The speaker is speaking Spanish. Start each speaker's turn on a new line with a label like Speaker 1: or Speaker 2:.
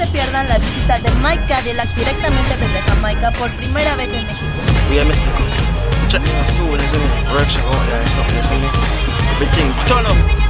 Speaker 1: se pierdan la visita de Mike Cadillac directamente desde Jamaica por primera vez en México.
Speaker 2: We are Mexico. Check me out, soon, isn't it? Workshop out there, it's not this, isn't it? Big thing. Turn up.